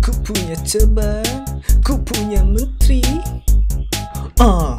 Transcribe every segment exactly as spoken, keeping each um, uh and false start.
Ku punya ceban, ku punya menteri. Ah.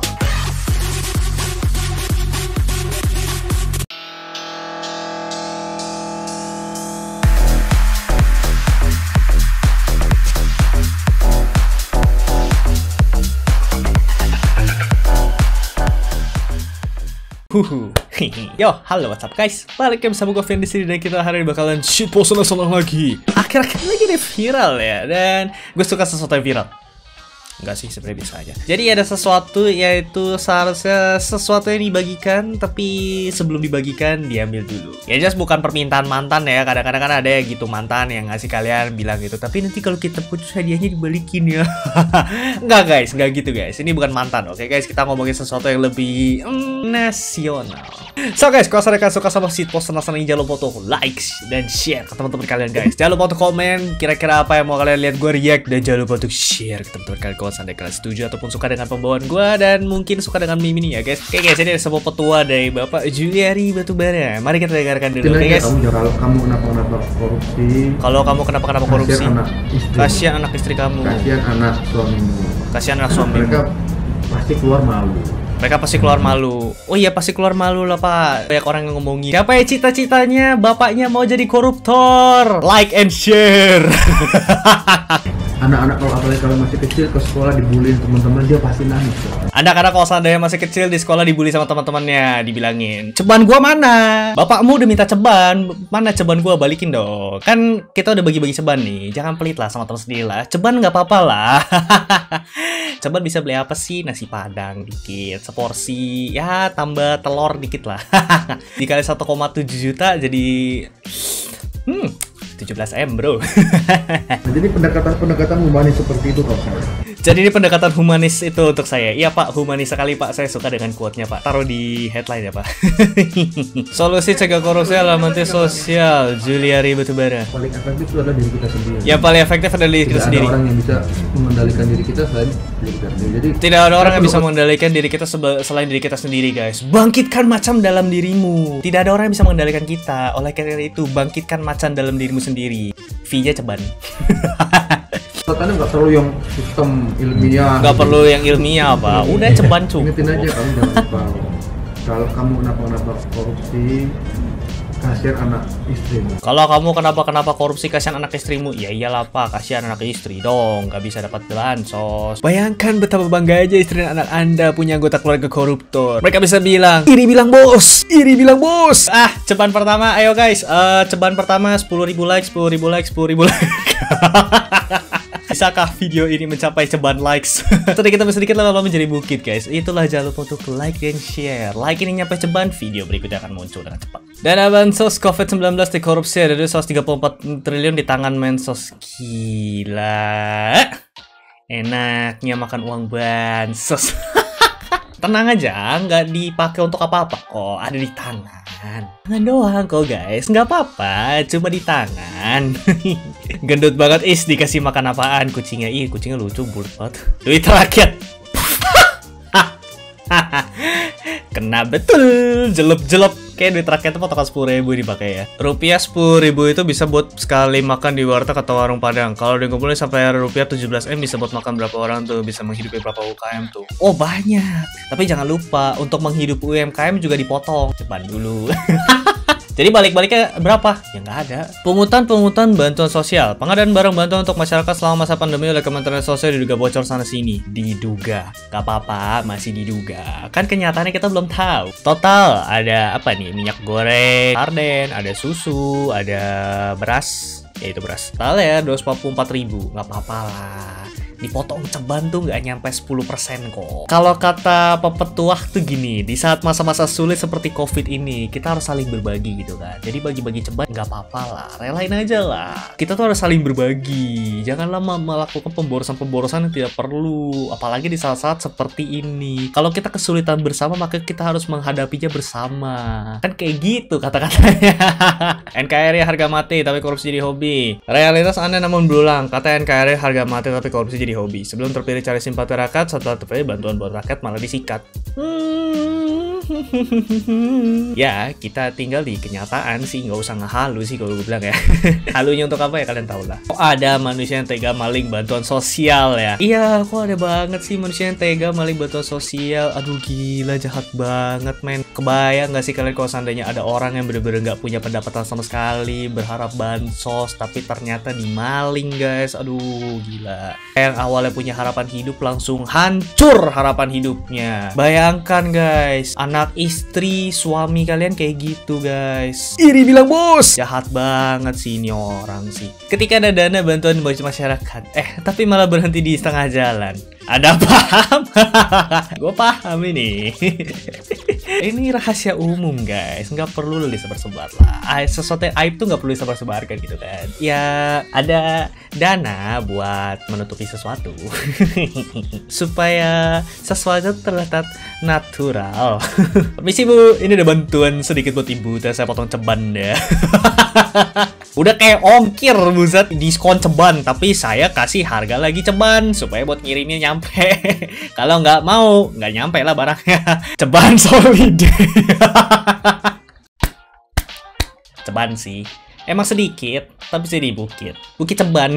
Huhu. Yo, halo what's up guys? Balik lagi bersama gue Vian di sini dan kita hari ini bakalan shitpost senang-senang lagi. Akhir-akhir lagi deh viral ya, dan gue suka sesuatu yang viral. Enggak sih, sebenarnya bisa aja. Jadi ada sesuatu, yaitu seharusnya sesuatu yang dibagikan, tapi sebelum dibagikan diambil dulu. Ya jelas bukan permintaan mantan ya. Kadang-kadang kan ada ya gitu mantan yang ngasih kalian bilang gitu, tapi nanti kalau kita putus hadiahnya dibalikin ya. Enggak guys, enggak gitu guys. Ini bukan mantan, oke guys. Kita ngomongin sesuatu yang lebih mm, nasional. So guys, kalau kalian suka sama shitpost senang-senang ini, jangan lupa untuk like dan share ke teman-teman kalian guys. Jangan lupa untuk komen kira-kira apa yang mau kalian lihat gue react, dan jangan lupa untuk share ke teman-teman kalian kalau seandainya kalian setuju ataupun suka dengan pembawaan gue, dan mungkin suka dengan meme ini ya guys. Oke guys, ini ada sebuah petua dari Bapak Juliari Batubara. Mari kita dengarkan dulu. Oke guys. Kamu, kalau kamu kenapa-kenapa korupsi, kalau kamu kenapa-kenapa korupsi, kasihan anak istri kamu, kasihan anak suamimu, kasihan anak suamimu. Mereka pasti keluar malu. Mereka pasti keluar malu. Oh iya, pasti keluar malu lah pak. Banyak orang yang ngomongin, siapa ya cita-citanya bapaknya mau jadi koruptor? Like and share. Anak-anak kalau apalagi kalau masih kecil ke sekolah dibully teman-teman, dia pasti nangis. Anak-anak kalau seandainya masih kecil di sekolah dibully sama teman-temannya, dibilangin, ceban gua mana? Bapakmu udah minta ceban, mana ceban gua, balikin dong. Kan kita udah bagi-bagi ceban nih, jangan pelit lah sama teman sendiri lah. Ceban nggak apa-apa lah. Ceban bisa beli apa sih? Nasi padang dikit, seporsi, ya tambah telur dikit lah. Dikali satu koma tujuh juta jadi hmm tujuh belas M bro. Jadi pendekatan-pendekatan humanis seperti itu kalau saya. Jadi ini pendekatan humanis itu untuk saya. Iya pak, humanis sekali pak. Saya suka dengan quote-nya pak. Taruh di headline ya pak. Solusi cegah korupsi adalah menteri sosial Juliari Batubara. Paling efektif itu adalah diri kita sendiri. Yang paling efektif adalah diri kita Tidak sendiri. Tidak ada orang yang bisa mengendalikan diri kita selain diri kita sendiri. Jadi tidak ada orang yang bisa mengendalikan diri kita selain diri kita sendiri guys. Bangkitkan macan dalam dirimu. Tidak ada orang yang bisa mengendalikan kita. Oleh karena itu, bangkitkan macan dalam dirimu sendiri. V-nya ceban. Katanya nggak perlu yang sistem ilmiah. Nggak perlu yang ilmiah apa. Udah ceban cukup. Ingetin aja, kamu jangan lupa. Kalau kamu kenapa-kenapa korupsi, kasihan anak istrimu. Kalau kamu kenapa-kenapa korupsi, kasihan anak istrimu. Ya iyalah pak, kasihan anak istri dong. Nggak bisa dapat bansos. Bayangkan betapa bangga aja istri dan anak anda punya anggota keluarga koruptor. Mereka bisa bilang, iri bilang bos, iri bilang bos. Ah, ceban pertama, ayo guys. Uh, ceban pertama sepuluh ribu like, sepuluh ribu like, sepuluh ribu like. Bisakah video ini mencapai ceban likes? Sedikit demi sedikit lama-lama menjadi bukit guys. Itulah, jangan lupa untuk like dan share. Like ini nyampe ceban, video berikutnya akan muncul dengan cepat. Dana bansos covid sembilan belas dikorupsi ada seratus tiga puluh empat triliun di tangan Mensos. Gila. Enaknya makan uang bansos. Tenang aja, nggak dipakai untuk apa-apa kok, ada di tangan. Tangan doang kok guys, nggak apa-apa, cuma di tangan. Gendut banget, is dikasih makan apaan kucingnya? Ih, kucingnya lucu, bulat banget. Duit rakyat. Kena betul, jelep-jelep. Kayak duit rakyat itu potongan sepuluh ribu dipakai ya. Rupiah sepuluh ribu itu bisa buat sekali makan di warteg atau warung padang. Kalau dikumpulin sampai rupiah tujuh belas M bisa buat makan berapa orang tuh, bisa menghidupi berapa U K M tuh. Oh banyak. Tapi jangan lupa untuk menghidupi U M K M juga dipotong. Cepat dulu. Jadi balik-baliknya berapa? Ya nggak ada. Pungutan-pungutan bantuan sosial. Pengadaan barang bantuan untuk masyarakat selama masa pandemi oleh Kementerian Sosial diduga bocor sana-sini. Diduga. Gak apa-apa, masih diduga. Kan kenyataannya kita belum tahu. Total ada apa nih? Minyak goreng, sarden, ada susu, ada beras. Ya itu beras. Total ya dua ratus empat puluh empat ribu. Gak apa-apa lah. Dipotong ceban tuh nggak nyampe sepuluh persen kok. Kalau kata pepetuah tuh gini, di saat masa-masa sulit seperti COVID ini, kita harus saling berbagi gitu kan. Jadi bagi-bagi ceban nggak apa-apa lah, relain aja lah. Kita tuh harus saling berbagi. Janganlah melakukan pemborosan-pemborosan yang tidak perlu, apalagi di saat-saat seperti ini. Kalau kita kesulitan bersama, maka kita harus menghadapinya bersama. Kan kayak gitu kata-katanya. N K R I harga mati tapi korupsi jadi hobi. Realitas Anda namun berulang. Kata N K R I harga mati tapi korupsi jadi hobi. Sebelum terpilih cari simpati rakyat, setelah terpilih bantuan buat rakyat malah disikat. Hmm. Ya, kita tinggal di kenyataan sih, nggak usah ngehalu sih kalau gue bilang ya. Halunya untuk apa ya kalian tahu lah. Kok ada manusia yang tega maling bantuan sosial ya? Iya, kok ada banget sih manusia yang tega maling bantuan sosial. Aduh gila, jahat banget men. Kebayang nggak sih kalian kalau seandainya ada orang yang bener-bener nggak punya pendapatan sama sekali, berharap bansos, tapi ternyata dimaling guys. Aduh gila. Yang awalnya punya harapan hidup langsung hancur harapan hidupnya. Bayangkan guys, anak istri suami kalian kayak gitu guys. Iri bilang bos. Jahat banget sih ini orang sih. Ketika ada dana bantuan buat masyarakat, eh tapi malah berhenti di setengah jalan. Ada paham? Gue paham ini. Ini rahasia umum guys, nggak perlu lu disebar-sebar lah. Sesuatu yang aib tuh nggak perlu disebar-sebarkan gitu kan. Ya ada dana buat menutupi sesuatu supaya sesuatu terlihat natural. Permisi bu, ini ada bantuan sedikit buat ibu. Saya potong ceban ya. Udah kayak ongkir buset, diskon ceban, tapi saya kasih harga lagi ceban supaya buat ngirimnya nyampe. Kalau nggak mau, nggak nyampe lah barangnya. Ceban solid. Ceban sih, emang sedikit, tapi sih di bukit, bukit ceban.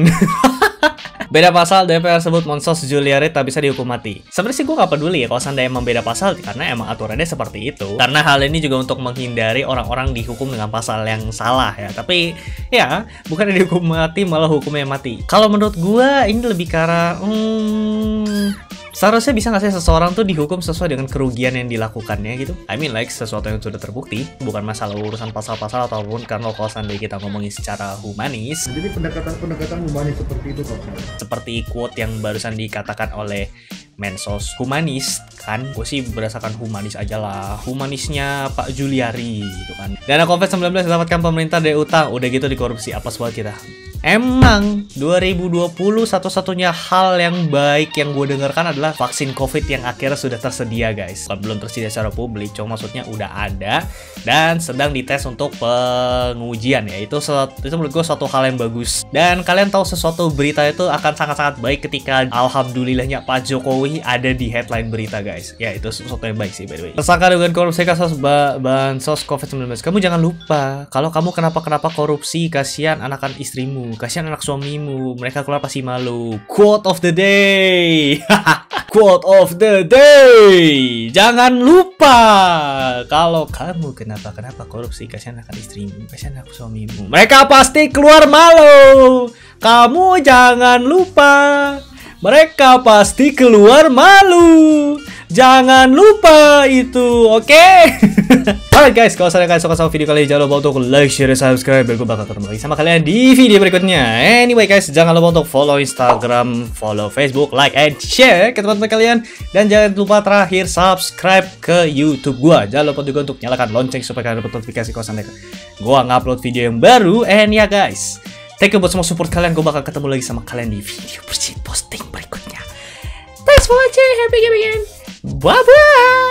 Beda pasal, D P R sebut Monsos Juliari tak bisa dihukum mati. Sebenarnya sih gue gak peduli ya kalau seandainya emang beda pasal, karena emang aturannya seperti itu. Karena hal ini juga untuk menghindari orang-orang dihukum dengan pasal yang salah ya. Tapi ya, bukan dihukum mati malah hukumnya mati. Kalau menurut gue ini lebih ke arah, hmm, seharusnya bisa nggak sih seseorang tuh dihukum sesuai dengan kerugian yang dilakukannya gitu. I mean like sesuatu yang sudah terbukti, bukan masalah urusan pasal-pasal ataupun karena kalau seandainya kita ngomongin secara humanis. Jadi pendekatan-pendekatan humanis seperti itu kok. Seperti quote yang barusan dikatakan oleh Mensos humanis kan, gue sih berdasarkan humanis aja lah, humanisnya Pak Juliari gitu kan. Dana covid sembilan belas didapatkan pemerintah dari utang, udah gitu dikorupsi, apa buat kita. Emang dua ribu dua puluh satu-satunya hal yang baik yang gue dengarkan adalah vaksin COVID yang akhirnya sudah tersedia guys. Belum tersedia secara publik, cuma maksudnya udah ada dan sedang dites untuk pengujian ya. Itu itu menurut gue suatu hal yang bagus. Dan kalian tahu sesuatu berita itu akan sangat-sangat baik ketika alhamdulillahnya Pak Jokowi ada di headline berita guys. Ya itu sesuatu yang baik sih by the way. Tersangka dengan korupsi kasus ba bansos covid sembilan belas. Kamu jangan lupa kalau kamu kenapa-kenapa korupsi, kasihan anakan istrimu, kasihan anak suamimu, mereka keluar pasti malu. Quote of the day. Quote of the day. Jangan lupa kalau kamu kenapa-kenapa korupsi, kasihan anak istrimu, kasihan anak suamimu, mereka pasti keluar malu. Kamu jangan lupa, mereka pasti keluar malu. Jangan lupa itu, oke? Okay? Alright guys, kalau kalian suka sama video kali ini, jangan lupa untuk like, share, dan subscribe. Biar gue bakal ketemu lagi sama kalian di video berikutnya. Anyway guys, jangan lupa untuk follow Instagram, follow Facebook, like, and share ke teman-teman kalian. Dan jangan lupa terakhir subscribe ke YouTube gue. Jangan lupa juga untuk nyalakan lonceng supaya kalian dapat notifikasi kalau sampai gue ngupload video yang baru. And ya guys, thank you buat semua support kalian. Gue bakal ketemu lagi sama kalian di video posting berikutnya. Thanks for watching. Happy gaming again. Bye bye.